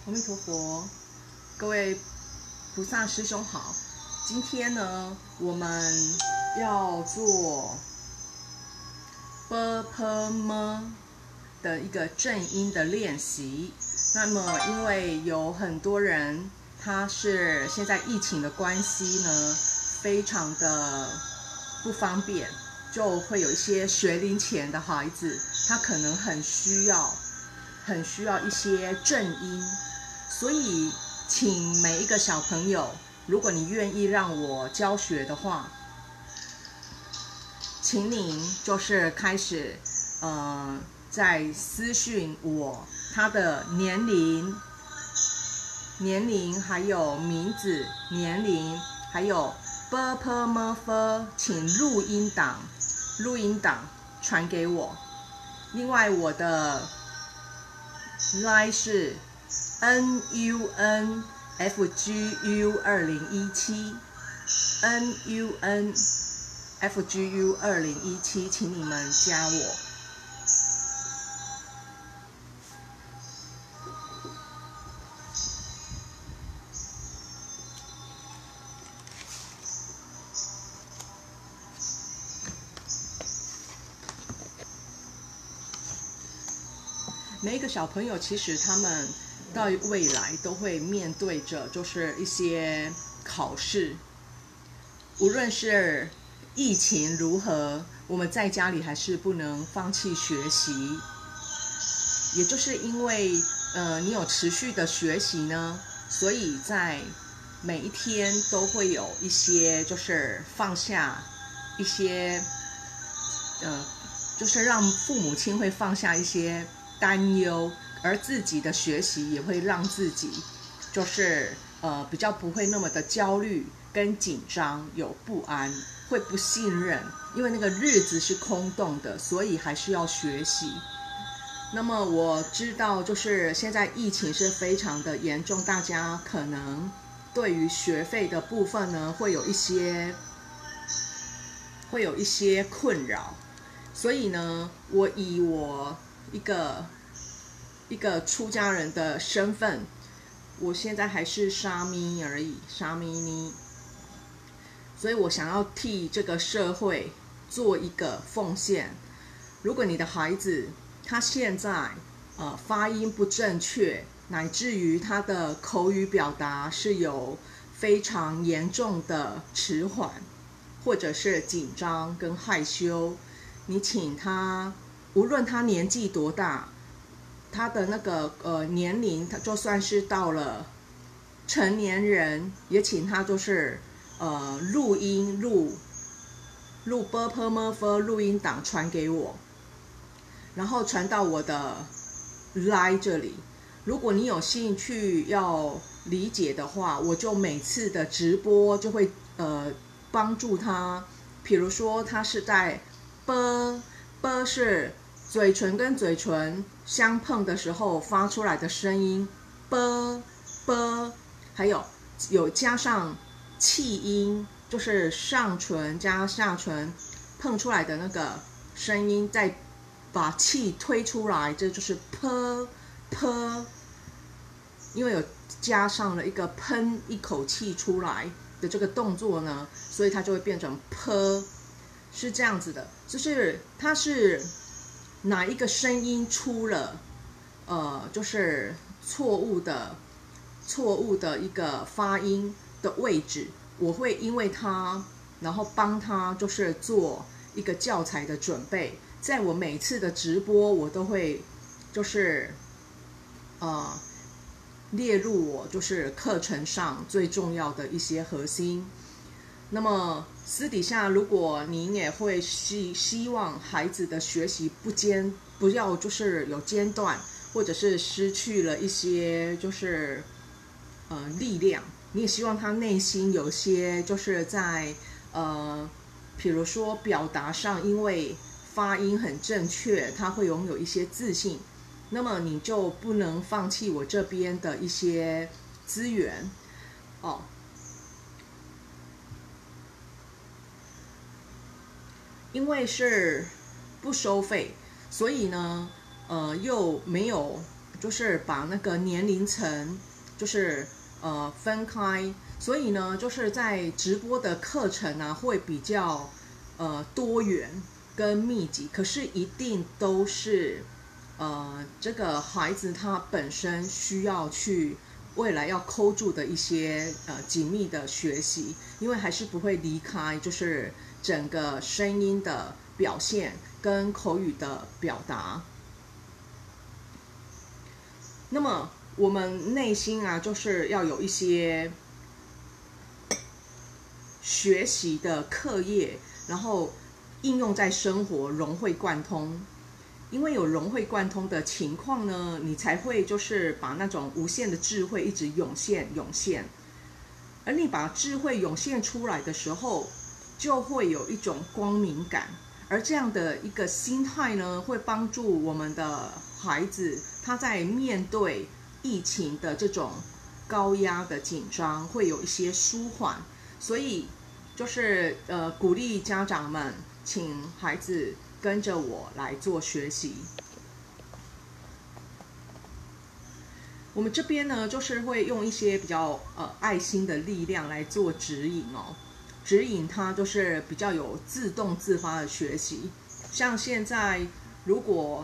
阿弥陀佛，各位菩萨师兄好。今天呢，我们要做 /p/m 的一个正音的练习。那么，因为有很多人他是现在疫情的关系呢，非常的不方便，就会有一些学龄前的孩子，他可能很需要一些正音。所以，请每一个小朋友，如果你愿意让我教学的话，请您就是开始，在私讯我他的年龄还有名字、年龄还有 /p/m/f， 请录音档传给我。另外，我的 LINE 是NUNFGU2017 NUNFGU2017，请你们加我。每一个小朋友其实他们到未来都会面对着就是一些考试，无论是疫情如何，我们在家里还是不能放弃学习。也就是因为你有持续的学习呢，所以在每一天都会有一些就是放下一些就是让父母亲会放下一些担忧，而自己的学习也会让自己就是比较不会那么的焦虑跟紧张，有不安，会不信任，因为那个日子是空洞的，所以还是要学习。那么我知道就是现在疫情是非常的严重，大家可能对于学费的部分呢会有一些困扰，所以呢，我以我一个出家人的身份，我现在还是沙弥而已，沙弥尼，所以我想要替这个社会做一个奉献。如果你的孩子他现在发音不正确，乃至于他的口语表达是有非常严重的迟缓，或者是紧张跟害羞，你请他，无论他年纪多大，他的那个年龄，他就算是到了成年人，也请他就是录 /p/m/f 录音档传给我，然后传到我的 LINE 这里。如果你有兴趣要理解的话，我就每次的直播就会帮助他。比如说他是在 b 是嘴唇跟嘴唇相碰的时候发出来的声音 b， 还有加上气音，就是上唇加下唇碰出来的那个声音，再把气推出来，这就是 p， 因为有加上了一个喷一口气出来的这个动作呢，所以它就会变成 p， 是这样子的。就是它是哪一个声音出了就是错误的一个发音的位置，我会因为它然后帮他就是做一个教材的准备。在我每次的直播，我都会就是列入我就是课程上最重要的一些核心。那么私底下，如果您也会希望孩子的学习不要就是有间断，或者是失去了一些就是力量，你也希望他内心有些就是在比如说表达上，因为发音很正确，他会拥有一些自信，那么你就不能放弃我这边的一些资源哦。因为是不收费，所以呢，又没有就是把那个年龄层就是分开，所以呢，就是在直播的课程啊会比较多元跟密集，可是一定都是这个孩子他本身需要去未来要扣住的一些紧密的学习，因为还是不会离开就是整个声音的表现跟口语的表达。那么我们内心啊，就是要有一些学习的课业，然后应用在生活，融会贯通。因为有融会贯通的情况呢，你才会就是把那种无限的智慧一直涌现。而你把智慧涌现出来的时候，就会有一种光明感。而这样的一个心态呢，会帮助我们的孩子，他在面对疫情的这种高压的紧张，会有一些舒缓。所以就是鼓励家长们，请孩子跟着我来做学习。我们这边呢，就是会用一些比较爱心的力量来做指引哦。指引它就是比较有自动自发的学习。像现在如果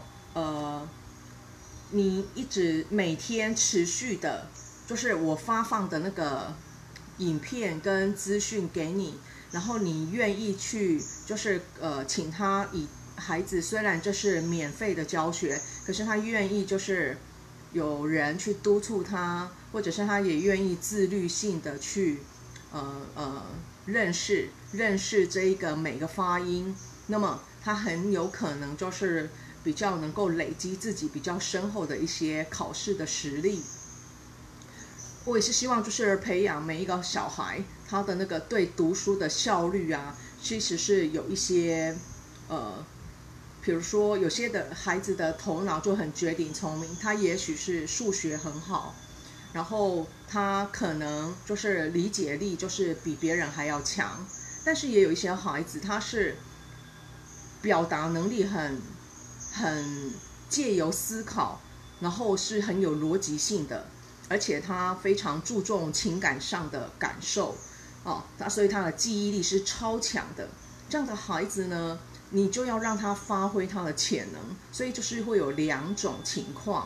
你一直每天持续的，就是我发放的那个影片跟资讯给你，然后你愿意去就是请他以孩子虽然这是免费的教学，可是他愿意就是有人去督促他，或者是他也愿意自律性的去认识这一个每个发音，那么他很有可能就是比较能够累积自己比较深厚的一些考试的实力。我也是希望就是培养每一个小孩他的那个对读书的效率啊，其实是有一些比如说有些的孩子的头脑就很绝顶聪明，他也许是数学很好，然后他可能就是理解力就是比别人还要强，但是也有一些孩子他是表达能力很借由思考，然后是很有逻辑性的，而且他非常注重情感上的感受所以他的记忆力是超强的。这样的孩子呢，你就要让他发挥他的潜能，所以就是会有两种情况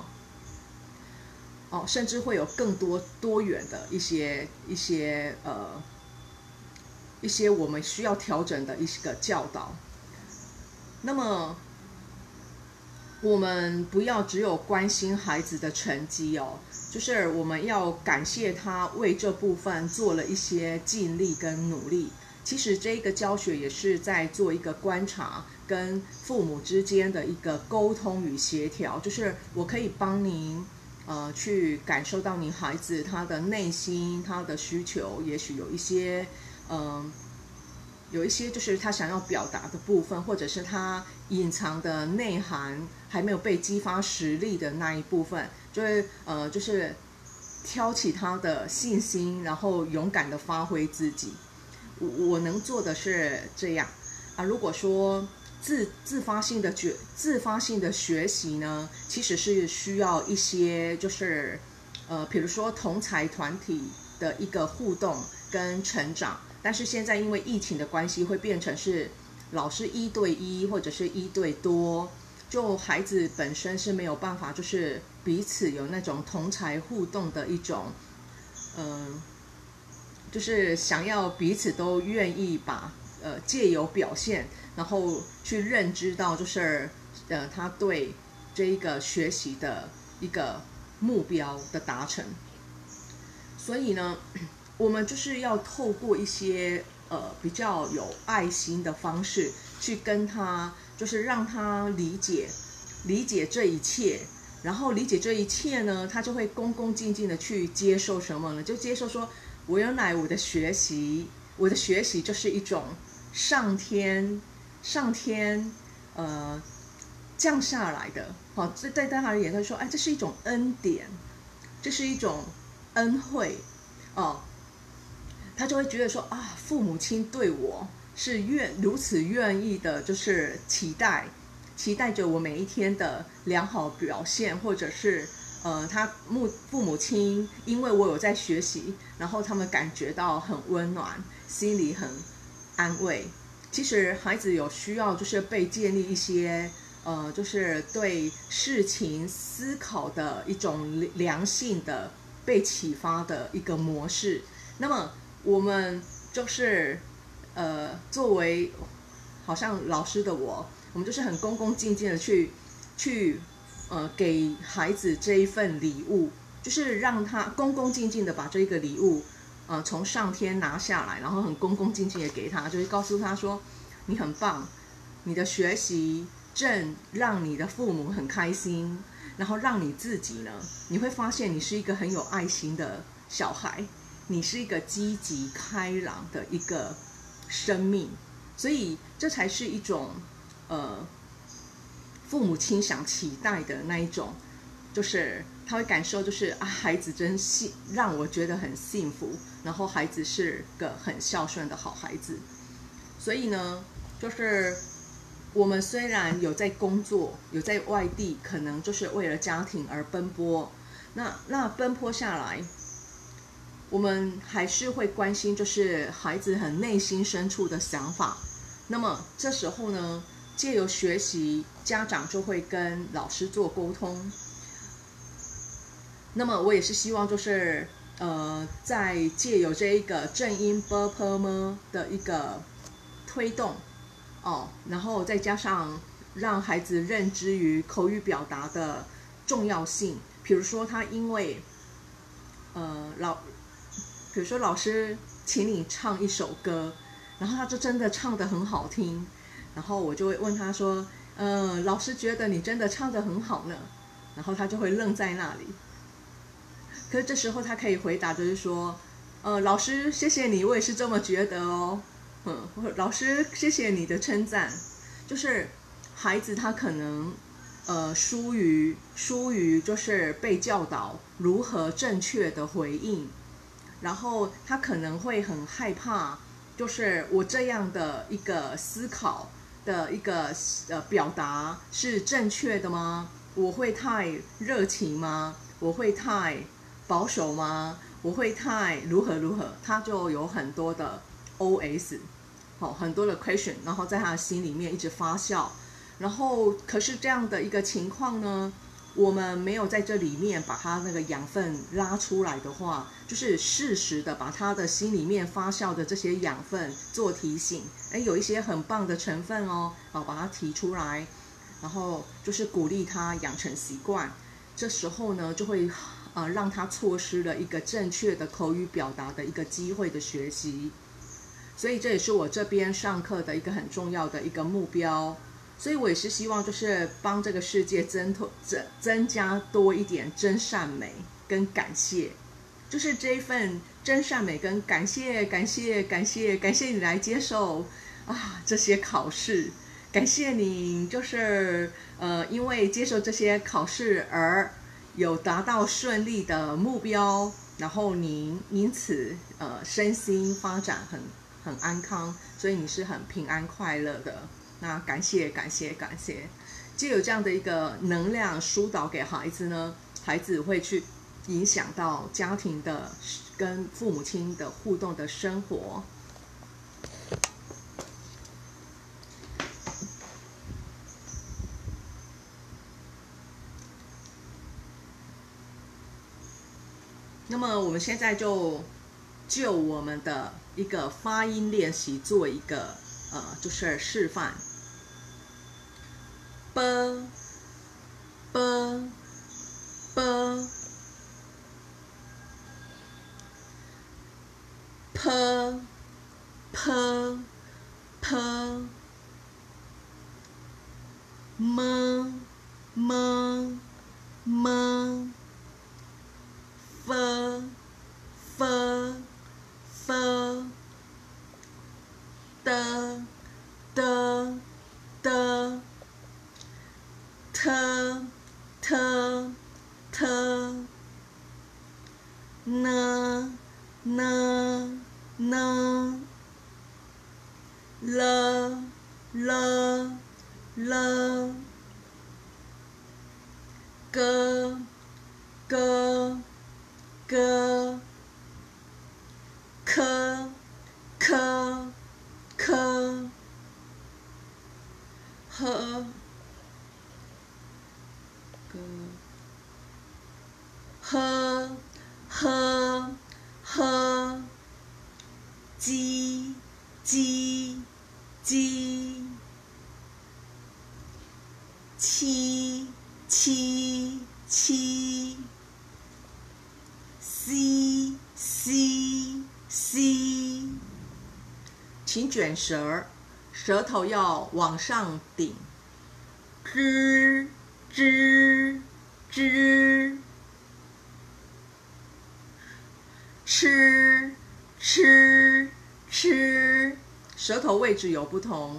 甚至会有更多元的一些我们需要调整的一个教导。那么我们不要只有关心孩子的成绩就是我们要感谢他为这部分做了一些尽力跟努力。其实这个教学也是在做一个观察跟父母之间的一个沟通与协调，就是我可以帮您去感受到你孩子他的内心他的需求，也许有一些就是他想要表达的部分，或者是他隐藏的内涵还没有被激发实力的那一部分，就是挑起他的信心，然后勇敢的发挥自己。我能做的是这样如果说自发性的学习呢，其实是需要一些就是比如说同侪团体的一个互动跟成长。但是现在因为疫情的关系，会变成是老师1对1或者是1对多，就孩子本身是没有办法就是彼此有那种同侪互动的一种就是想要彼此都愿意把借由表现，然后去认知到就是他对这一个学习的一个目标的达成。所以呢，我们就是要透过一些比较有爱心的方式去跟他，就是让他理解这一切，然后理解这一切呢，他就会恭恭敬敬的去接受什么呢？就接受说，原来我的学习就是一种上天降下来的，这在他而言，他说，这是一种恩典，这是一种恩惠他就会觉得说父母亲对我是如此愿意的，期待着我每一天的良好表现，或者是他父母亲因为我有在学习，然后他们感觉到很温暖，心里很安慰。其实孩子有需要就是被建立一些就是对事情思考的一种良性的被启发的一个模式。那么我们就是作为好像老师的我们就是很恭恭敬敬的去给孩子这一份礼物，就是让他恭恭敬敬的把这个礼物从上天拿下来，然后很恭恭敬敬的给他，就是告诉他说你很棒，你的学习正让你的父母很开心，然后让你自己呢，你会发现你是一个很有爱心的小孩，你是一个积极开朗的一个生命，所以这才是一种父母亲想期待的那一种，就是他会感受就是孩子真让我觉得很幸福，然后孩子是个很孝顺的好孩子。所以呢，就是我们虽然有在工作，有在外地，可能就是为了家庭而奔波，那奔波下来，我们还是会关心就是孩子很内心深处的想法。那么这时候呢，借由学习，家长就会跟老师做沟通。那么我也是希望就是在借由这一个正音 b p m 的一个推动然后再加上让孩子认知于口语表达的重要性。比如说他因为比如说老师请你唱一首歌，然后他就真的唱得很好听，然后我就会问他说老师觉得你真的唱得很好呢，然后他就会愣在那里。可是这时候他可以回答就是说老师谢谢你，我也是这么觉得哦。老师谢谢你的称赞。就是孩子他可能疏于就是被教导如何正确的回应，然后他可能会很害怕，就是我这样的一个思考的一个表达是正确的吗？我会太热情吗？我会太保守吗？我会太如何，他就有很多的 OS， 很多的 question， 然后在他的心里面一直发酵。然后可是这样的一个情况呢，我们没有在这里面把他那个养分拉出来的话，就是适时的把他的心里面发酵的这些养分做提醒，有一些很棒的成分把它提出来，然后就是鼓励他养成习惯。这时候呢，就会让他错失了一个正确的口语表达的一个机会的学习。所以这也是我这边上课的一个很重要的一个目标。所以我也是希望就是帮这个世界增加多一点真善美跟感谢，就是这一份真善美跟感谢你来接受这些考试，感谢你就是因为接受这些考试而有达到顺利的目标，然后您因此身心发展很安康，所以你是很平安快乐的。那感谢，就有这样的一个能量疏导给孩子呢，孩子会去影响到家庭的跟父母亲的互动的生活。那么我们现在就我们的一个发音练习做一个就是示范。b b b p p p m m m f f f d d d t t t n n n l l l g 歌歌科科科呵歌呵呵呵鸡鸡鸡七七七 C C C， 请卷舌，舌头要往上顶。吱吱吱，吃吃吃，舌头位置有不同。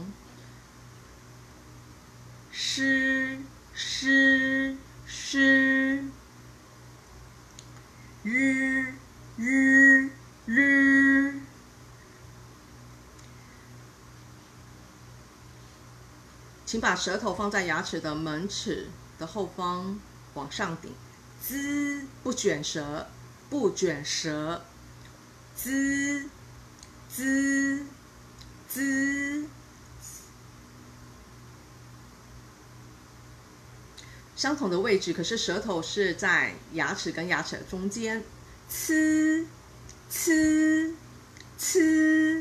诗诗诗，日日日，请把舌头放在牙齿的门齿的后方，往上顶。滋，不卷舌，不卷舌。滋滋滋，相同的位置，可是舌头是在牙齿跟牙齿的中间。呲呲呲，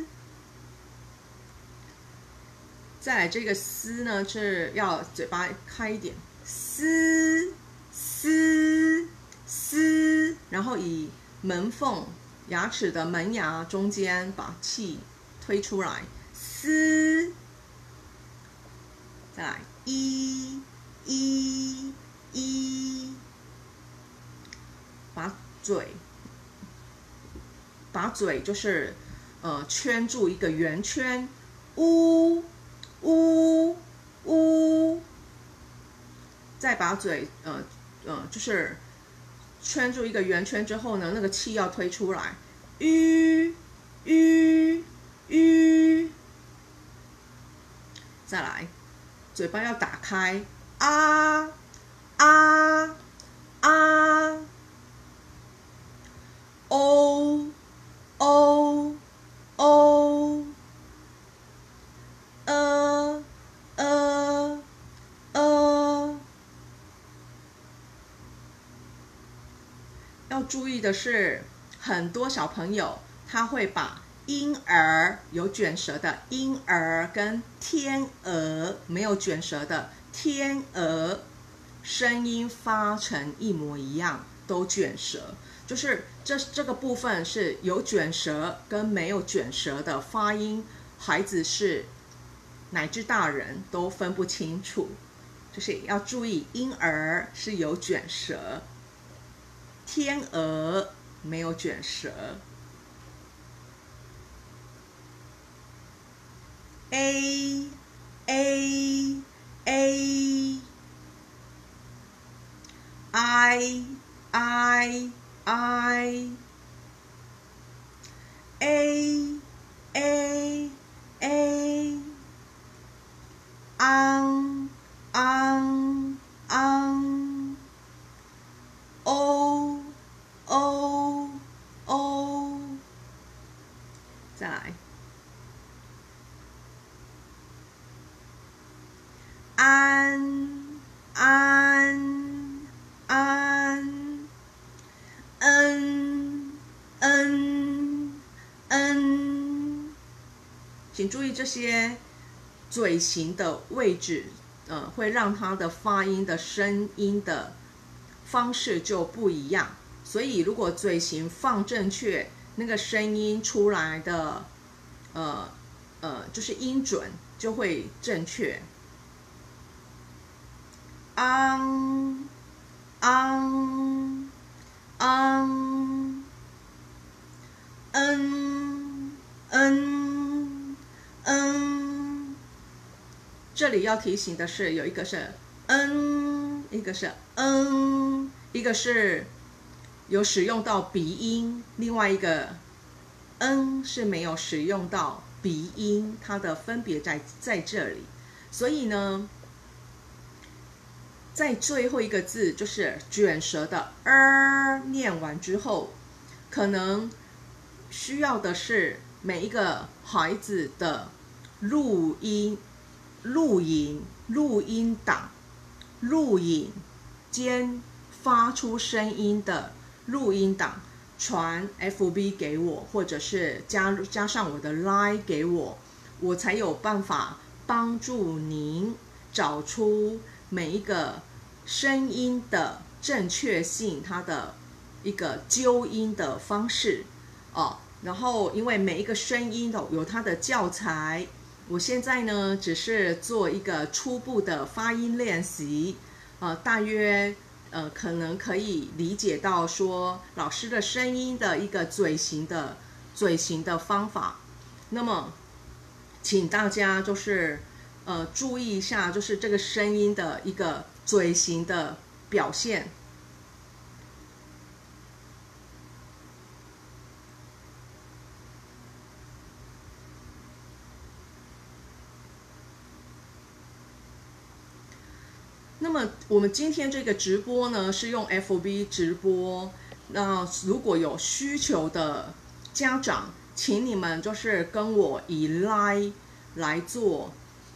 再来这个嘶呢，是要嘴巴开一点，嘶嘶嘶，然后以门缝牙齿的门牙中间把气推出来，嘶。再来一一一，把嘴就是圈住一个圆圈，呜呜呜，再把嘴就是圈住一个圆圈之后呢，那个气要推出来，吁吁吁，再来嘴巴要打开，啊啊啊，哦哦哦，要注意的是，很多小朋友他会把婴儿有卷舌的婴儿跟天鹅没有卷舌的天鹅声音发成一模一样，都卷舌。就是这个部分是有卷舌跟没有卷舌的发音，孩子是乃至大人都分不清楚，就是要注意婴儿是有卷舌，天鹅没有卷舌。A A A I I I A A A ang ang ang O O O， 再来安安安，请注意这些嘴型的位置，会让它的发音的声音的方式就不一样。所以如果嘴型放正确，那个声音出来的，就是音准就会正确。昂昂昂，这里要提醒的是，有一个是一个是一个是有使用到鼻音，另外一个是没有使用到鼻音，它的分别在这里。所以呢， 在最后一个字就是卷舌的念完之后，可能需要的是每一个孩子的录音档、录影兼发出声音的录音档传 FB 给我，或者是加上我的 Line 给我，我才有办法帮助您找出每一个声音的正确性，它的一个纠音的方式哦。然后因为每一个声音有它的教材，我现在呢只是做一个初步的发音练习，大约可能可以理解到说老师的声音的一个嘴型的方法。那么请大家就是注意一下，就是这个声音的一个嘴型的表现。那么我们今天这个直播呢是用 FB 直播，那如果有需求的家长，请你们就是跟我以 Line 来做，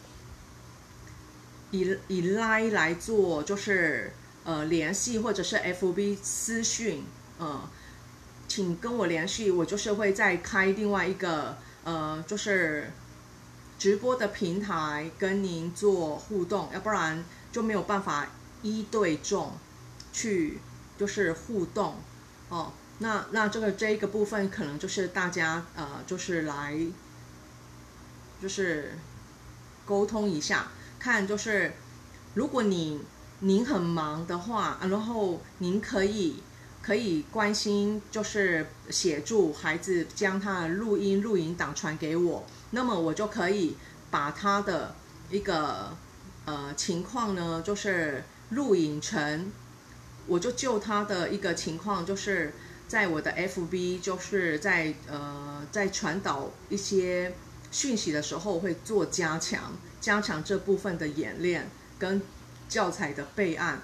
以 Line 来做就是联系，或者是 FB 私讯，请跟我联系，我就是会再开另外一个就是直播的平台跟您做互动，要不然就没有办法一对众去就是互动哦。那这一个部分可能就是大家就是来就是沟通一下，看就是如果您很忙的话，然后您可以关心就是协助孩子将他的录影档传给我，那么我就可以把他的一个情况呢就是录影成，我就他的一个情况就是在我的 FB 就是在传导一些讯息的时候会做加强这部分的演练跟教材的备案。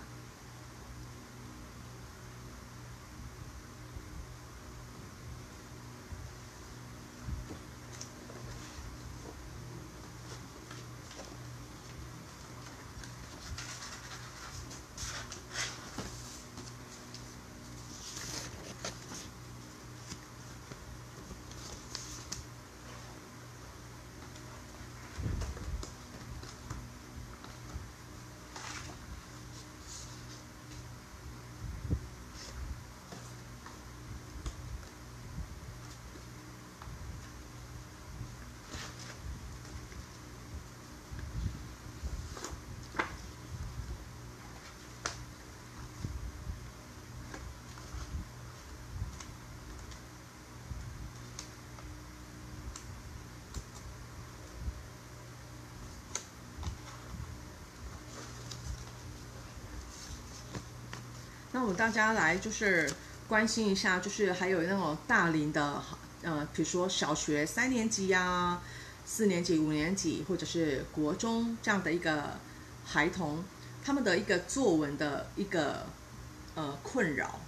那我们大家来就是关心一下，就是还有那种大龄的比如说小学3年级呀、4年级、5年级，或者是国中这样的一个孩童，他们的一个作文的一个困扰。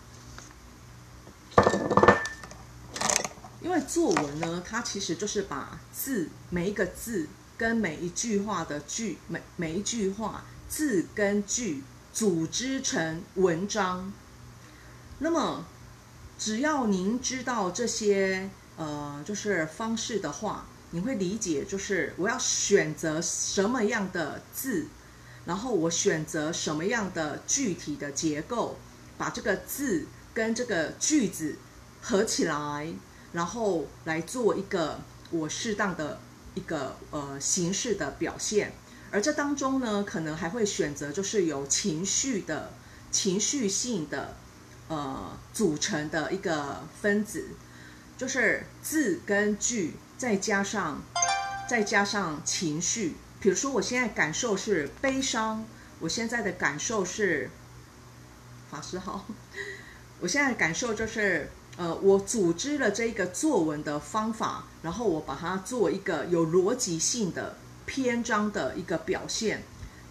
因为作文呢，它其实就是把每一个字跟每一句话的每一句话字跟句组织成文章。那么只要您知道这些就是方式的话，你会理解就是我要选择什么样的字，然后我选择什么样的具体的结构，把这个字跟这个句子合起来，然后来做一个我适当的一个形式的表现。而这当中呢，可能还会选择就是有情绪性的组成的一个分子，就是字跟句再加上情绪。比如说我现在感受是悲伤，我现在的感受是法师好，我现在的感受就是我组织了这个作文的方法，然后我把它做一个有逻辑性的篇章的一个表现。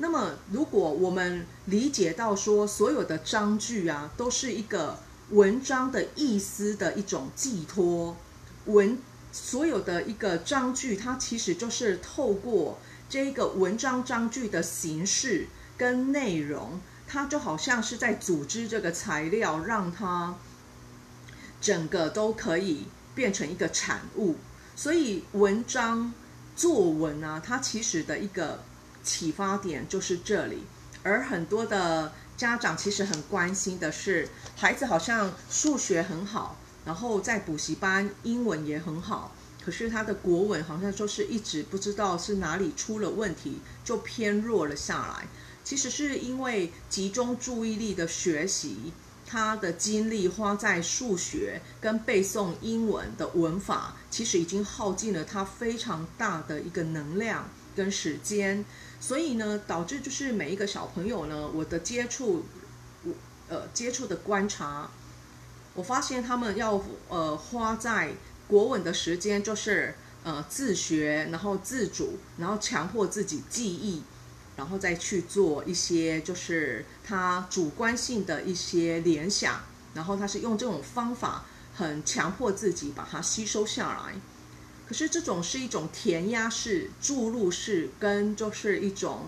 那么如果我们理解到说所有的章句啊都是一个文章的意思的一种寄托，所有的一个章句它其实就是透过这个文章章句的形式跟内容，它就好像是在组织这个材料，让它整个都可以变成一个产物。所以文章作文啊，它其实的一个启发点就是这里。而很多的家长其实很关心的是，孩子好像数学很好，然后在补习班英文也很好，可是他的国文好像就是一直不知道是哪里出了问题，就偏弱了下来。其实是因为集中注意力的学习，他的精力花在数学跟背诵英文的文法，其实已经耗尽了他非常大的一个能量跟时间。所以呢，导致就是每一个小朋友呢，我的接触的观察，我发现他们要花在国文的时间就是自学，然后自主，然后强迫自己记忆，然后再去做一些就是他主观性的一些联想，然后他是用这种方法很强迫自己把它吸收下来。可是这种是一种填鸭式、注入式，跟就是一种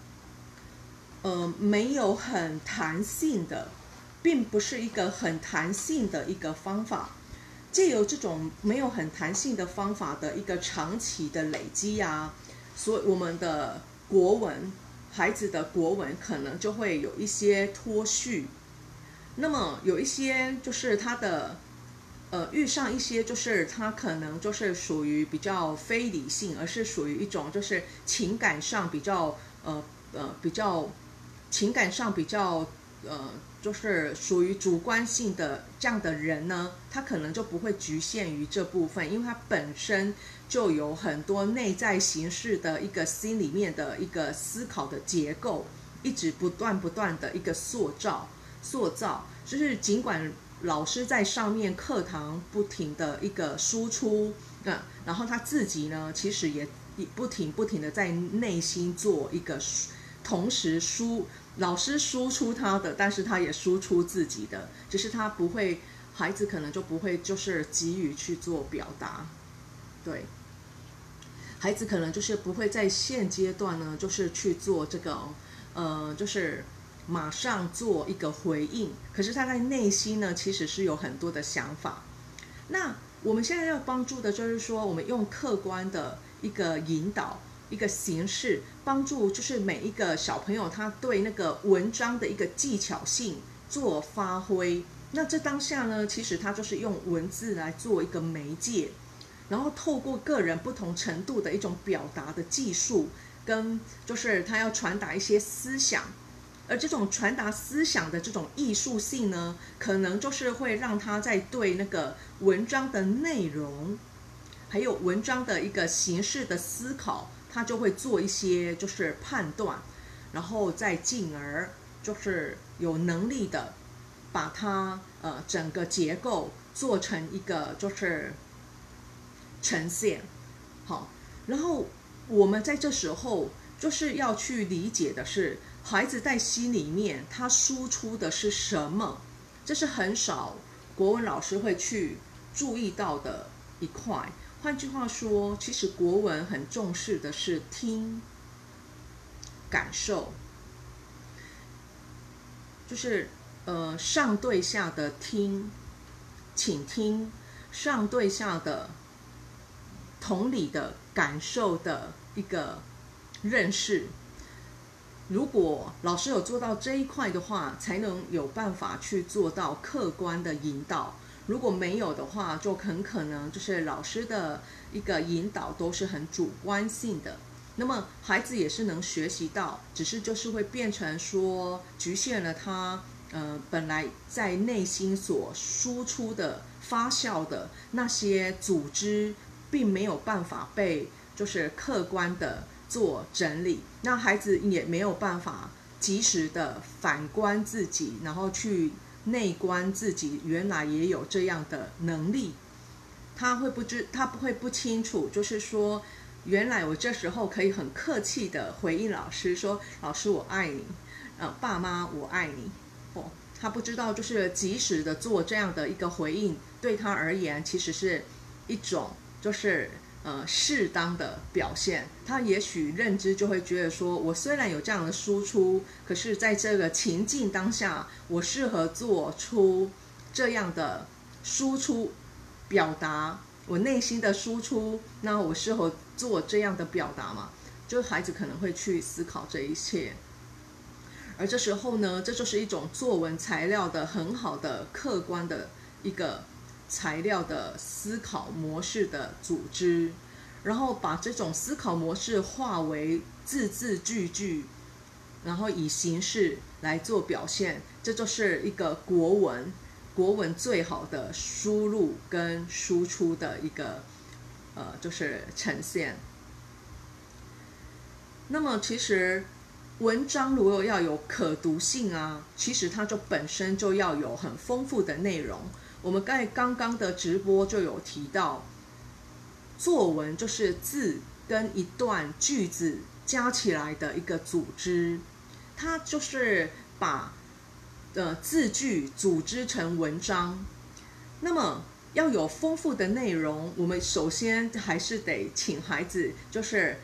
没有很弹性的，并不是一个很弹性的一个方法。借由这种没有很弹性的方法的一个长期的累积啊，所以我们的国文，孩子的国文可能就会有一些脱序。那么有一些就是他的遇上一些就是他可能就是属于比较非理性，而是属于一种就是情感上比较情感上比较就是属于主观性的这样的人呢，他可能就不会局限于这部分，因为他本身就有很多内在形式的一个心里面的一个思考的结构，一直不断的一个塑造，就是尽管老师在上面课堂不停的一个输出，然后他自己呢，其实也不停的在内心做一个，同时老师输出他的，但是他也输出自己的，只是他不会，孩子可能就不会就是急于去做表达，对，孩子可能就是不会在现阶段呢，就是去做这个，就是马上做一个回应，可是他在内心呢，其实是有很多的想法。那我们现在要帮助的就是说，我们用客观的一个引导，一个形式，帮助就是每一个小朋友他对那个文章的一个技巧性做发挥。那这当下呢，其实他就是用文字来做一个媒介，然后透过个人不同程度的一种表达的技术，跟就是他要传达一些思想。而这种传达思想的这种艺术性呢，可能就是会让他在对那个文章的内容，还有文章的一个形式的思考，他就会做一些就是判断，然后再进而就是有能力的把它整个结构做成一个就是呈现。好，然后我们在这时候就是要去理解的是，孩子在心里面他输出的是什么，这是很少国文老师会去注意到的一块。换句话说，其实国文很重视的是听、感受，就是上对下的听，倾听，上对下的同理的感受的一个认识。如果老师有做到这一块的话，才能有办法去做到客观的引导。如果没有的话，就很可能就是老师的一个引导都是很主观性的。那么孩子也是能学习到，只是就是会变成说局限了他本来在内心所输出的发酵的那些组织，并没有办法被就是客观的做整理，那孩子也没有办法及时的反观自己，然后去内观自己原来也有这样的能力。他不会不清楚，就是说原来我这时候可以很客气的回应老师说：老师我爱你，爸妈我爱你。他不知道就是及时的做这样的一个回应，对他而言其实是一种就是适当的表现。他也许认知就会觉得说，我虽然有这样的输出，可是在这个情境当下，我适合做出这样的输出表达，我内心的输出，那我适合做这样的表达嘛？就是孩子可能会去思考这一切。而这时候呢，这就是一种作文材料的很好的客观的一个材料的思考模式的组织，然后把这种思考模式化为字字句句，然后以形式来做表现，这就是一个国文最好的输入跟输出的一个就是呈现。那么其实文章如果要有可读性啊，其实它就本身就要有很丰富的内容。我们在刚刚的直播就有提到，作文就是字跟一段句子加起来的一个组织，它就是把字句组织成文章。那么要有丰富的内容，我们首先还是得请孩子就是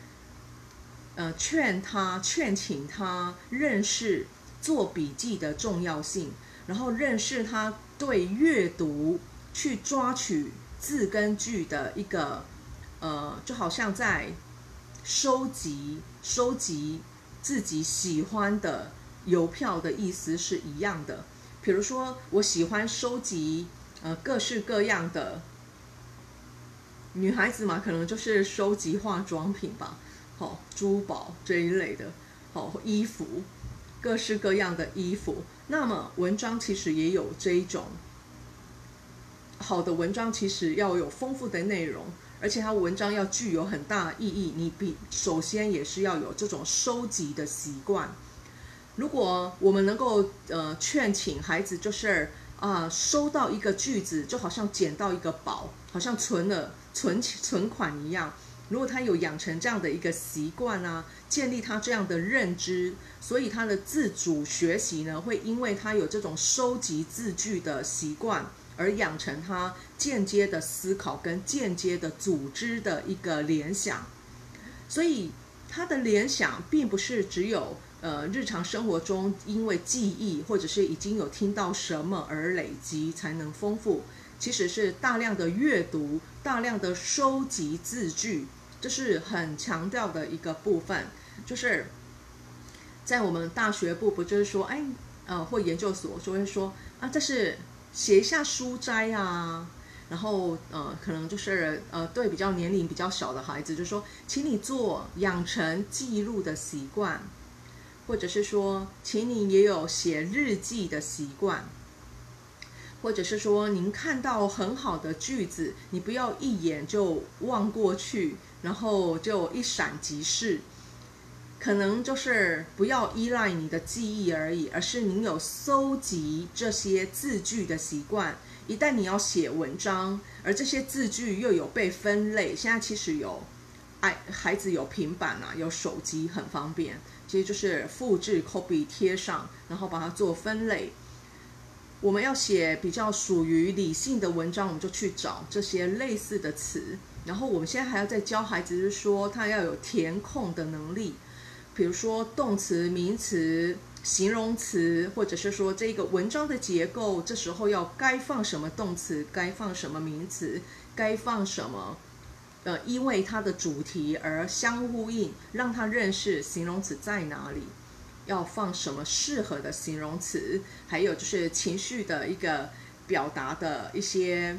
劝请他认识做笔记的重要性，然后认识他对阅读去抓取字跟句的一个就好像在收集自己喜欢的邮票的意思是一样的。比如说我喜欢收集各式各样的，女孩子嘛可能就是收集化妆品吧，珠宝这一类的，衣服，各式各样的衣服。那么文章其实也有这一种，好的文章其实要有丰富的内容，而且它文章要具有很大的意义。你首先也是要有这种收集的习惯。如果我们能够劝请孩子就是收到一个句子就好像捡到一个宝，好像存款一样。如果他有养成这样的一个习惯啊，建立他这样的认知，所以他的自主学习呢，会因为他有这种收集字句的习惯，而养成他间接的思考跟间接的组织的一个联想。所以他的联想并不是只有日常生活中因为记忆或者是已经有听到什么而累积才能丰富，其实是大量的阅读，大量的收集字句，这是很强调的一个部分。就是在我们大学部不就是说或研究所就会说这是写一下书斋啊，然后可能就是对比较年龄比较小的孩子就说请你做养成记录的习惯，或者是说请你也有写日记的习惯，或者是说您看到很好的句子，你不要一眼就望过去，然后就一闪即逝，可能就是不要依赖你的记忆而已，而是您有搜集这些字句的习惯。一旦你要写文章，而这些字句又有被分类，现在其实有孩子有平板有手机很方便，其实就是复制 copy 贴上，然后把它做分类。我们要写比较属于理性的文章，我们就去找这些类似的词。然后我们现在还要再教孩子，就是说他要有填空的能力，比如说动词、名词、形容词，或者是说这个文章的结构，这时候要该放什么动词，该放什么名词，该放什么因为它的主题而相呼应，让他认识形容词在哪里，要放什么适合的形容词，还有就是情绪的一个表达的一些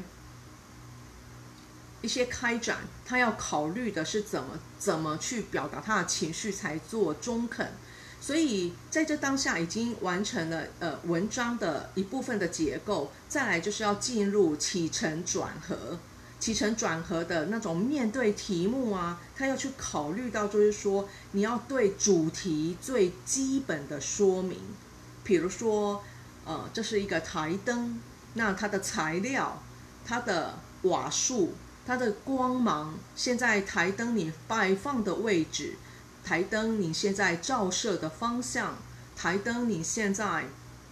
开展，他要考虑的是怎么去表达他的情绪才做中肯。所以在这当下已经完成了文章的一部分的结构，再来就是要进入起承转合的那种面对题目啊，他要去考虑到就是说你要对主题最基本的说明。比如说这是一个台灯，那它的材料、它的瓦数、 它的光芒，现在台灯你摆放的位置，台灯你现在照射的方向，台灯你现在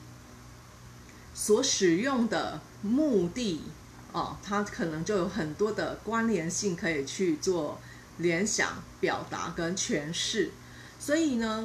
所使用的目的它可能就有很多的关联性可以去做联想、表达跟诠释。所以呢，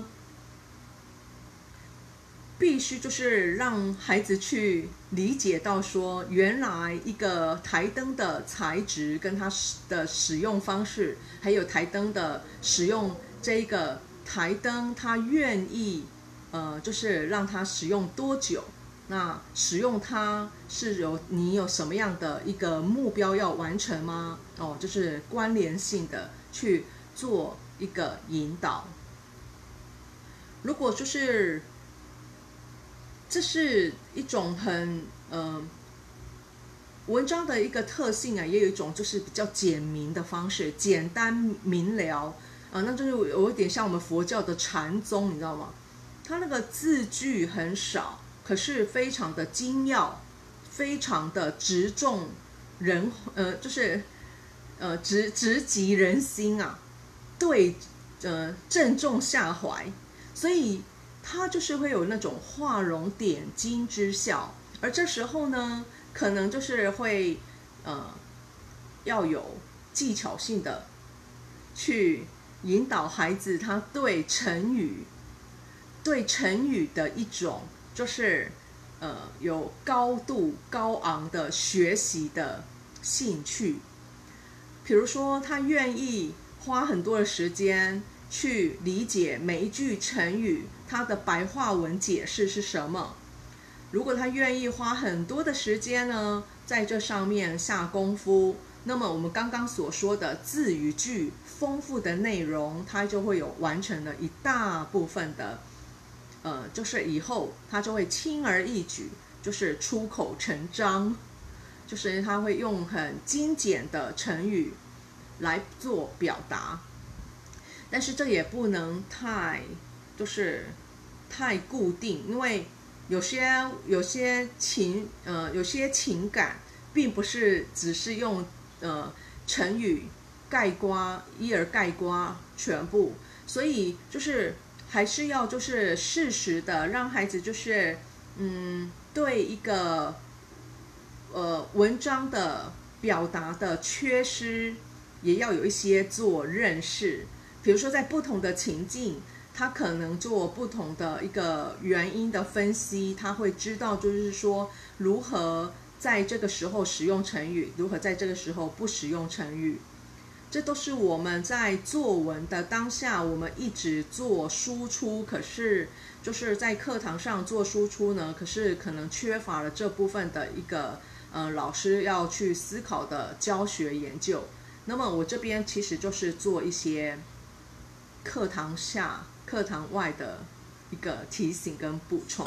必须就是让孩子去理解到说，原来一个台灯的材质跟它的使用方式，还有台灯的使用，这个台灯它愿意就是让它使用多久，那使用它是你有什么样的一个目标要完成吗？就是关联性的去做一个引导。如果就是这是一种很文章的一个特性啊，也有一种就是比较简明的方式，简单明了那就是有一点像我们佛教的禅宗，你知道吗？它那个字句很少，可是非常的精要，非常的直中人就是直击人心啊，对正中下怀，所以它就是会有那种画龙点睛之效。而这时候呢，可能就是会要有技巧性的去引导孩子，他对成语的一种就是有高度高昂的学习的兴趣。比如说他愿意花很多的时间去理解每一句成语它的白话文解释是什么，如果他愿意花很多的时间呢，在这上面下功夫，那么我们刚刚所说的字与句丰富的内容，他就会有完成了一大部分的就是以后他就会轻而易举，就是出口成章，就是他会用很精简的成语来做表达。但是这也不能太固定，因为有些情感并不是只是用成语一而概括全部，所以就是还是要就是适时的让孩子就是对一个文章的表达的缺失也要有一些做认识。比如说在不同的情境，他可能做不同的一个原因的分析，他会知道就是说如何在这个时候使用成语，如何在这个时候不使用成语。这都是我们在作文的当下，我们一直做输出，可是就是在课堂上做输出呢，可是可能缺乏了这部分的一个老师要去思考的教学研究。那么我这边其实就是做一些课堂下课堂外的一个提醒跟补充。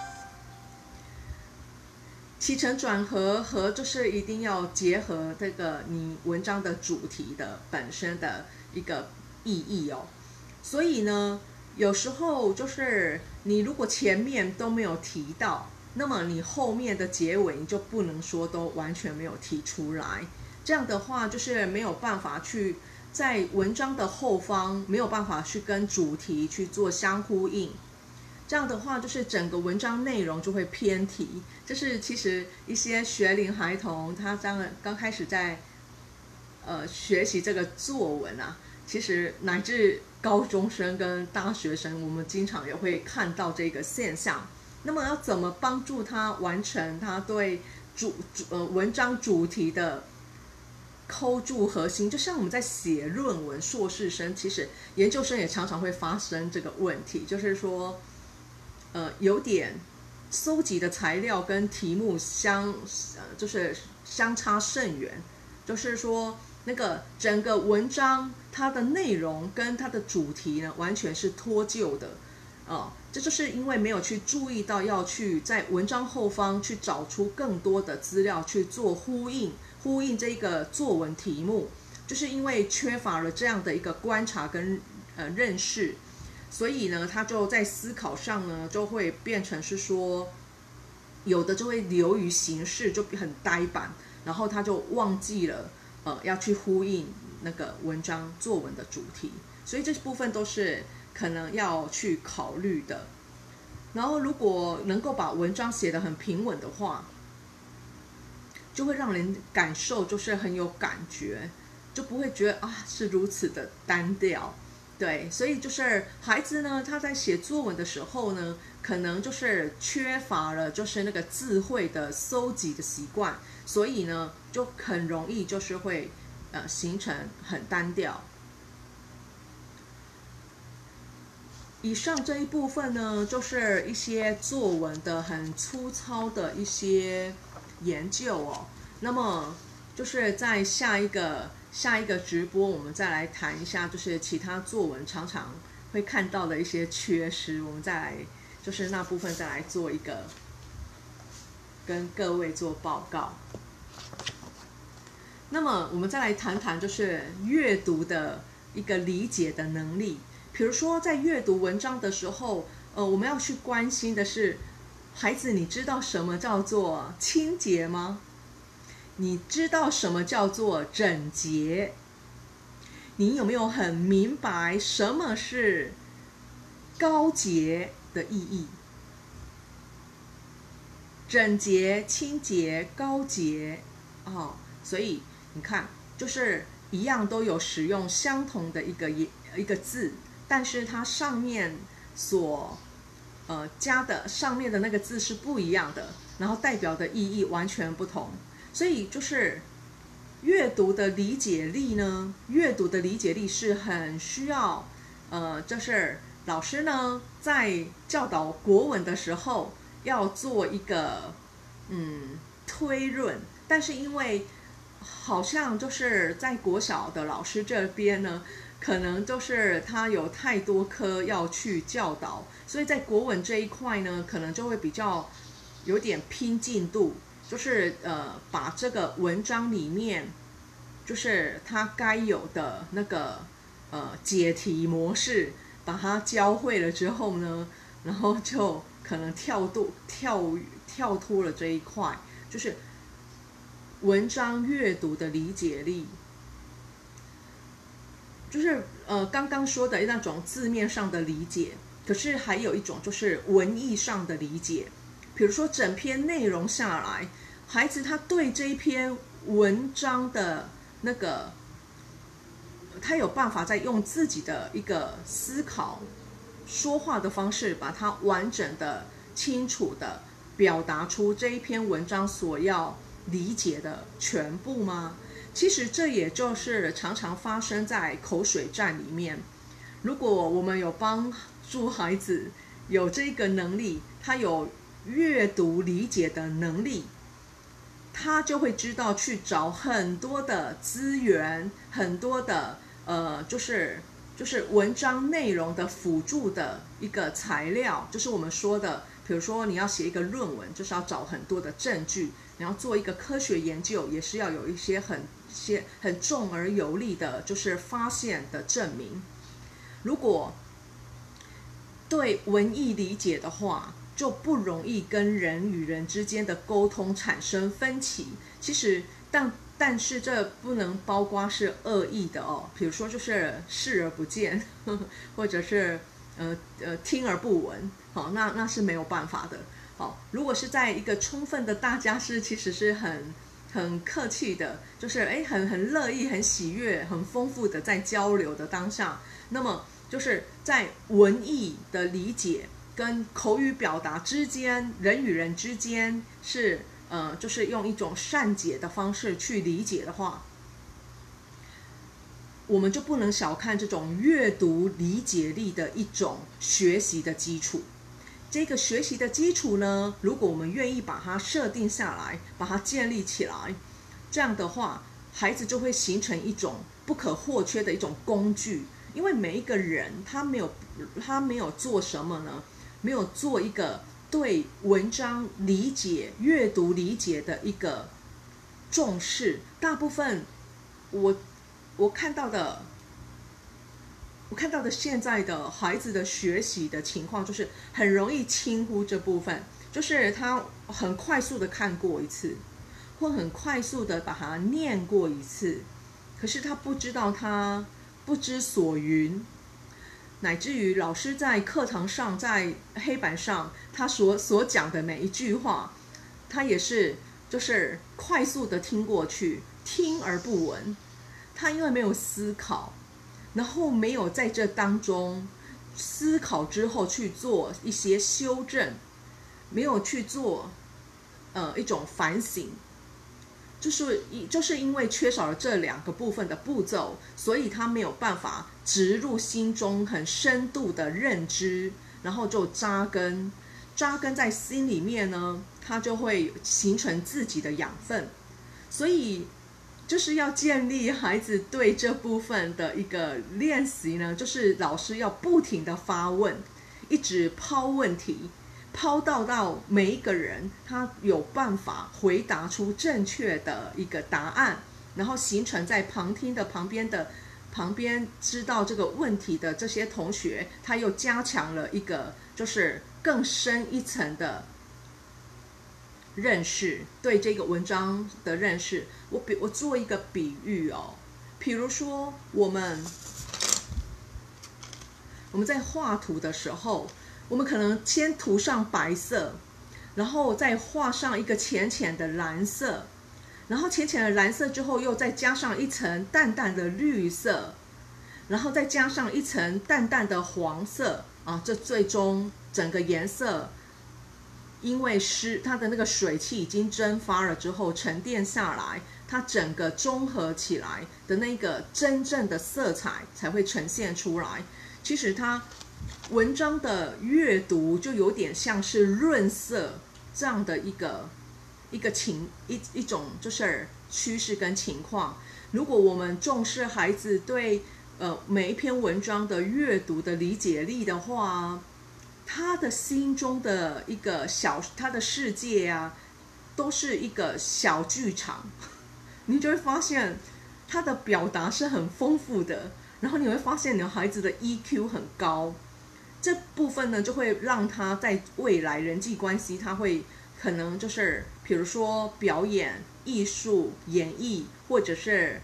起承转合和就是一定要结合这个你文章的主题的本身的一个意义所以呢，有时候就是你如果前面都没有提到，那么你后面的结尾你就不能说都完全没有提出来。这样的话就是没有办法去在文章的后方没有办法去跟主题去做相呼应，这样的话就是整个文章内容就会偏题。这是其实一些学龄孩童他刚开始在学习这个作文啊，其实乃至高中生跟大学生，我们经常也会看到这个现象。那么要怎么帮助他完成他对文章主题的扣住核心？就像我们在写论文，硕士生其实研究生也常常会发生这个问题，就是说有点搜集的材料跟题目就是相差甚远，就是说那个整个文章它的内容跟它的主题呢完全是脱臼的这就是因为没有去注意到要去在文章后方去找出更多的资料去做呼应这个作文题目，就是因为缺乏了这样的一个观察跟认识，所以呢他就在思考上呢就会变成是说，有的就会流于形式，就很呆板，然后他就忘记了要去呼应那个文章作文的主题，所以这部分都是可能要去考虑的。然后如果能够把文章写得很平稳的话，就会让人感受就是很有感觉，就不会觉得啊是如此的单调。对，所以就是孩子呢，他在写作文的时候呢，可能就是缺乏了就是那个智慧的搜集的习惯，所以呢就很容易就是会形成很单调。以上这一部分呢，就是一些作文的很粗糙的一些研究哦。那么就是在下一个直播，我们再来谈一下，就是其他作文常常会看到的一些缺失，我们再来就是那部分再来做一个跟各位做报告。那么我们再来谈谈就是阅读的一个理解的能力。比如说在阅读文章的时候，我们要去关心的是，孩子，你知道什么叫做清洁吗？你知道什么叫做整洁？你有没有很明白什么是高洁的意义？整洁、清洁、高洁，所以你看，就是一样都有使用相同的一个字，但是它上面所加的上面的那个字是不一样的，然后代表的意义完全不同。所以就是阅读的理解力呢，阅读的理解力是很需要，就是老师呢在教导国文的时候要做一个推论，但是因为好像就是在国小的老师这边呢，可能就是他有太多科要去教导，所以在国文这一块呢，可能就会比较有点拼进度，就是把这个文章里面就是它该有的那个解题模式，把它教会了之后呢，然后就可能跳脱了这一块，就是文章阅读的理解力，就是刚刚说的那种字面上的理解，可是还有一种就是文艺上的理解。比如说整篇内容下来，孩子他对这一篇文章的那个，他有办法再用自己的一个思考、说话的方式，把它完整的、清楚的表达出这一篇文章所要理解的全部吗？其实这也就是常常发生在口水战里面。如果我们有帮助孩子有这个能力，他有阅读理解的能力，他就会知道去找很多的资源，很多的就是文章内容的辅助的一个材料，就是我们说的，比如说你要写一个论文，就是要找很多的证据，你要做一个科学研究，也是要有一些很重而有力的，就是发现的证明。如果对文艺理解的话，就不容易跟人与人之间的沟通产生分歧。其实，但是这不能包括是恶意的哦，比如说就是视而不见，或者是听而不闻，好，那是没有办法的。好，如果是在一个充分的大家是其实是很客气的，就是很乐意、很喜悦、很丰富的在交流的当下，那么就是在文艺的理解跟口语表达之间，人与人之间是就是用一种善解的方式去理解的话，我们就不能小看这种阅读理解力的一种学习的基础。这个学习的基础呢，如果我们愿意把它设定下来，把它建立起来，这样的话，孩子就会形成一种不可或缺的一种工具。因为每一个人他没有做什么呢？没有做一个对文章理解、阅读理解的一个重视。大部分我看到的现在的孩子的学习的情况，就是很容易轻忽这部分，就是他很快速的看过一次，或很快速的把它念过一次， 可是他不知道，他不知所云，乃至于老师在课堂上，在黑板上，他所讲的每一句话，他也是就是快速的听过去，听而不闻。他因为没有思考，然后没有在这当中思考之后去做一些修正，没有去做一种反省，就是因为缺少了这2个部分的步骤，所以他没有办法植入心中很深度的认知，然后就扎根在心里面呢，他就会形成自己的养分。所以就是要建立孩子对这部分的一个练习呢，就是老师要不停的发问，一直抛问题，抛到每一个人他有办法回答出正确的一个答案，然后形成在旁边知道这个问题的这些同学，他又加强了一个就是更深一层的认识，对这个文章的认识。我做一个比喻哦，比如说我们在画图的时候，我们可能先涂上白色，然后再画上一个浅浅的蓝色，然后浅浅的蓝色之后又再加上一层淡淡的绿色，然后再加上一层淡淡的黄色啊，这最终整个颜色因为它的那个水汽已经蒸发了之后沉淀下来，它整个综合起来的那个真正的色彩才会呈现出来。其实它文章的阅读就有点像是润色这样的一种就是趋势跟情况。如果我们重视孩子对每一篇文章的阅读的理解力的话，他的心中的一个他的世界啊，都是一个小剧场，你就会发现他的表达是很丰富的，然后你会发现你的孩子的 EQ 很高，这部分呢就会让他在未来人际关系，他会可能就是比如说表演、艺术、演绎，或者是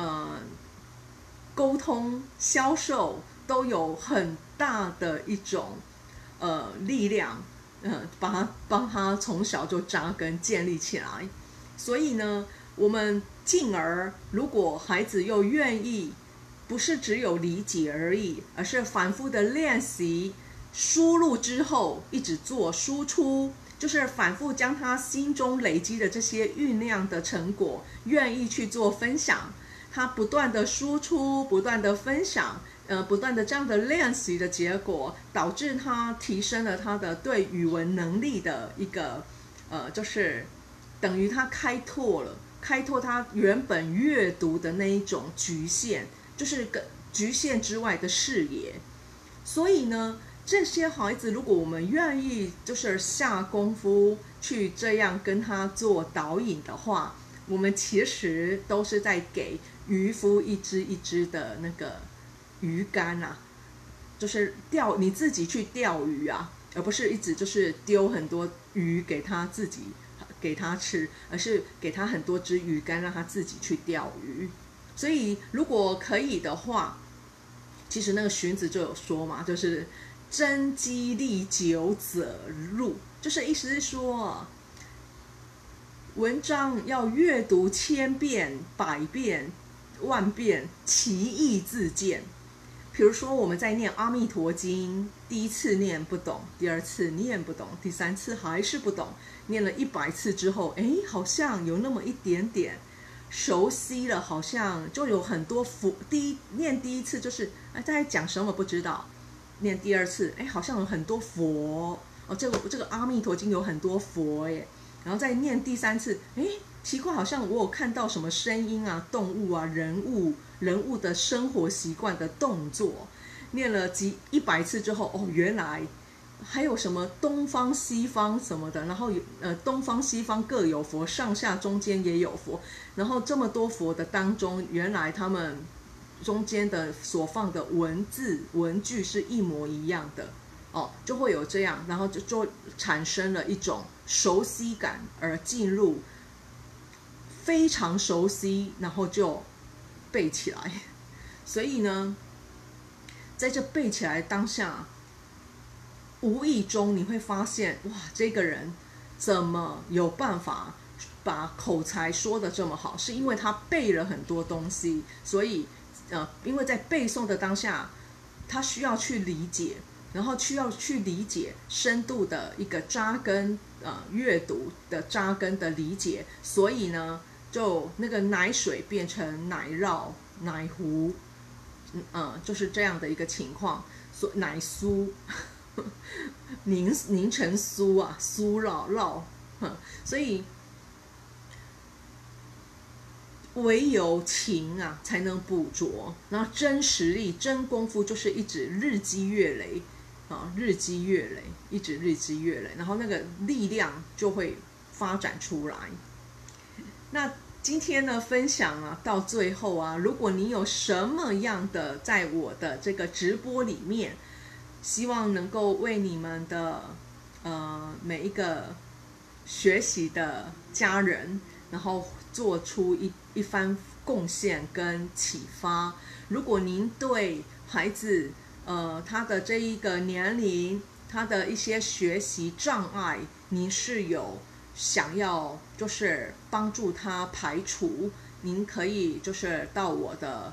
沟通、销售，都有很大的一种力量，帮他从小就扎根建立起来。所以呢，我们进而如果孩子又愿意，不是只有理解而已，而是反复的练习，输入之后一直做输出，就是反复将他心中累积的这些酝酿的成果，愿意去做分享。他不断的输出，不断的分享，不断的这样的练习的结果，导致他提升了他的对语文能力的一个就是等于他开拓他原本阅读的那一种局限，就是局限之外的视野。所以呢，这些孩子如果我们愿意就是下功夫去这样跟他做导引的话，我们其实都是在给渔夫一只一只的那个鱼竿啊，就是你自己去钓鱼啊，而不是一直就是丢很多鱼给他吃，而是给他很多只鱼竿让他自己去钓鱼。所以如果可以的话，其实那个荀子就有说嘛，就是真机历久者入，就是意思是说文章要阅读1000遍、100遍、万遍，其义自见。比如说我们在念《阿弥陀经》，第一次念不懂，第二次念不懂，第三次还是不懂，念了100次之后，好像有那么一点点熟悉了，好像就有很多佛。念第一次就是在讲什么不知道，念第二次好像有很多佛哦，这个《阿弥陀经》有很多佛耶。然后再念第3次，奇怪，好像我有看到什么声音啊、动物啊、人物的生活习惯的动作。念了100次之后，原来还有什么东方西方什么的，然后东方西方各有佛，上下中间也有佛，然后这么多佛的当中，原来他们中间的所放的文字文句是一模一样的。就会有这样，然后就产生了一种熟悉感，而进入非常熟悉，然后就背起来。所以呢，在这背起来当下，无意中你会发现，哇，这个人怎么有办法把口才说得这么好？是因为他背了很多东西，所以因为在背诵的当下，他需要去理解，然后需要去理解深度的一个扎根，阅读的扎根的理解，所以呢，就那个奶水变成奶酪、奶糊，就是这样的一个情况，奶酥凝成酥啊，酥酪，所以唯有情啊才能捕捉，然后真实力、真功夫就是一直日积月累日积月累，一直日积月累，然后那个力量就会发展出来。那今天呢，分享啊，到最后啊，如果你有什么样的在我的这个直播里面，希望能够为你们的每一个学习的家人，然后做出一番贡献跟启发。如果您对孩子他的这一个年龄，他的一些学习障碍，您是有想要就是帮助他排除，您可以就是到我的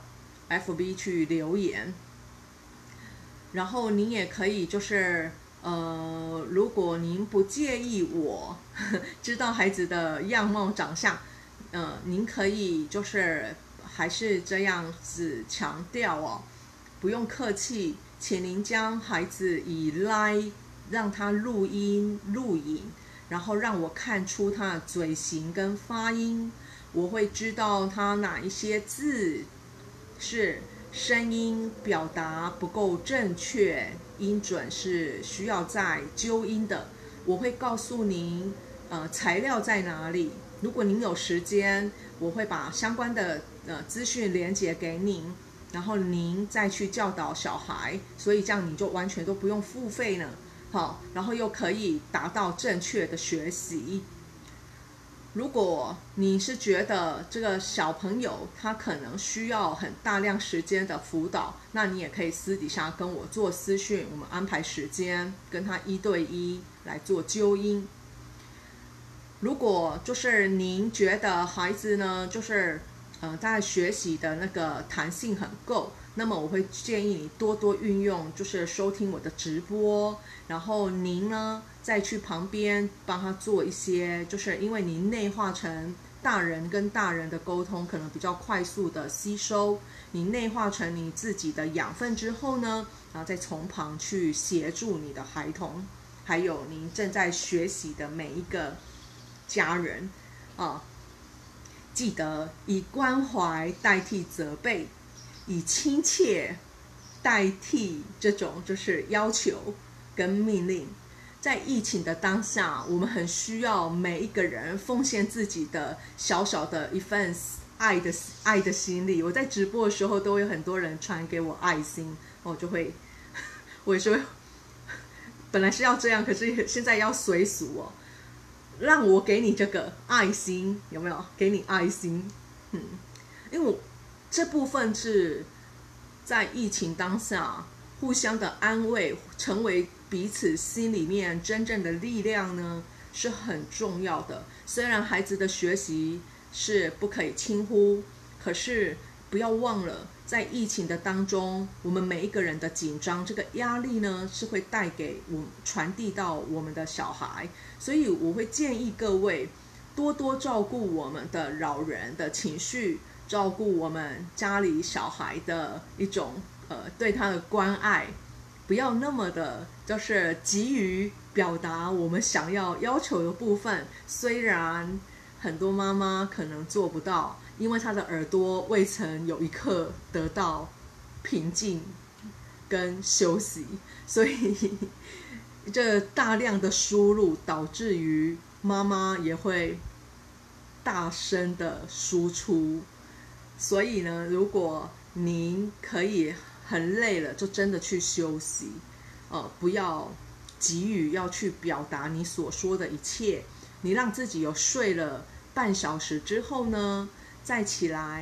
FB 去留言，然后您也可以就是如果您不介意我知道孩子的样貌长相，您可以就是还是这样子强调哦，不用客气，请您将孩子以来让他录音录影，然后让我看出他的嘴型跟发音，我会知道他哪一些字是声音表达不够正确，音准是需要再纠音的，我会告诉您材料在哪里。如果您有时间，我会把相关的资讯连结给您，然后您再去教导小孩，所以这样你就完全都不用付费呢。好，然后又可以达到正确的学习。如果你是觉得这个小朋友他可能需要很大量时间的辅导，那你也可以私底下跟我做私讯，我们安排时间跟他1对1来做纠音。如果就是您觉得孩子呢，就是在学习的那个弹性很够，那么我会建议你多多运用，就是收听我的直播，然后您呢再去旁边帮他做一些，就是因为您内化成大人跟大人的沟通可能比较快速的吸收，你内化成你自己的养分之后呢，然后再从旁去协助你的孩童，还有您正在学习的每一个家人记得以关怀代替责备，以亲切代替这种就是要求跟命令。在疫情的当下，我们很需要每一个人奉献自己的小小的一份爱的心力。我在直播的时候，都会有很多人传给我爱心，我也是会，本来是要这样，可是现在要随俗哦。让我给你这个爱心，有没有？给你爱心，因为我这部分是在疫情当下互相的安慰，成为彼此心里面真正的力量呢，是很重要的。虽然孩子的学习是不可以轻忽，可是不要忘了，在疫情的当中，我们每一个人的紧张，这个压力呢，是会带给传递到我们的小孩。所以我会建议各位多多照顾我们的老人的情绪，照顾我们家里小孩的一种对他的关爱，不要那么的就是急于表达我们想要求的部分。虽然很多妈妈可能做不到，因为她的耳朵未曾有一刻得到平静跟休息，所以这大量的输入导致于妈妈也会大声的输出。所以呢，如果您可以很累了，就真的去休息，不要急于要去表达你所说的一切。你让自己有睡了半小时之后呢，再起来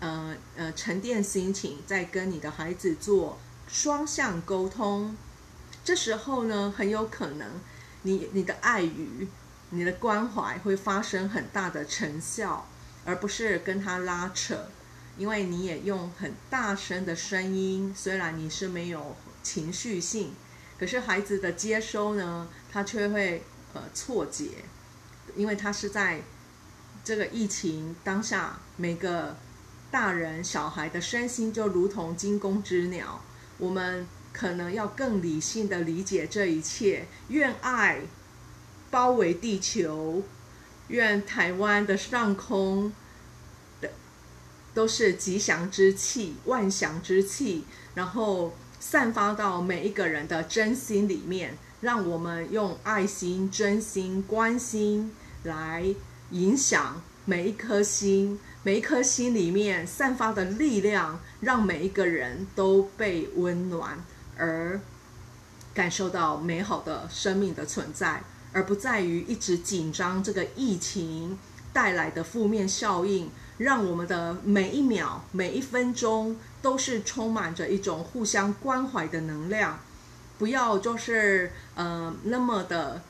沉淀心情，再跟你的孩子做双向沟通。这时候呢，很有可能你的爱语、你的关怀会发生很大的成效，而不是跟他拉扯。因为你也用很大声的声音，虽然你是没有情绪性，可是孩子的接收呢，他却会错解，因为他是在这个疫情当下，每个大人小孩的身心就如同惊弓之鸟，我们可能要更理性的理解这一切。愿爱包围地球，愿台湾的上空都是吉祥之气、万祥之气，然后散发到每一个人的真心里面，让我们用爱心、真心、关心来影响每一颗心，每一颗心里面散发的力量，让每一个人都被温暖，而感受到美好的生命的存在，而不在于一直紧张这个疫情带来的负面效应，让我们的每一秒、每一分钟都是充满着一种互相关怀的能量。不要就是那么的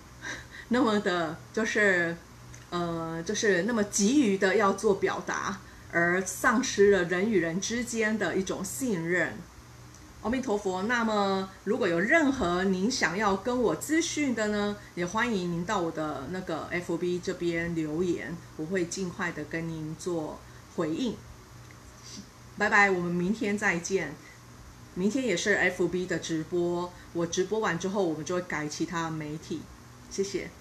就是那么急于的要做表达，而丧失了人与人之间的一种信任。阿弥陀佛。那么如果有任何您想要跟我咨询的呢，也欢迎您到我的那个 FB 这边留言，我会尽快的跟您做回应。拜拜，我们明天再见。明天也是 FB 的直播，我直播完之后我们就会改其他媒体。谢谢。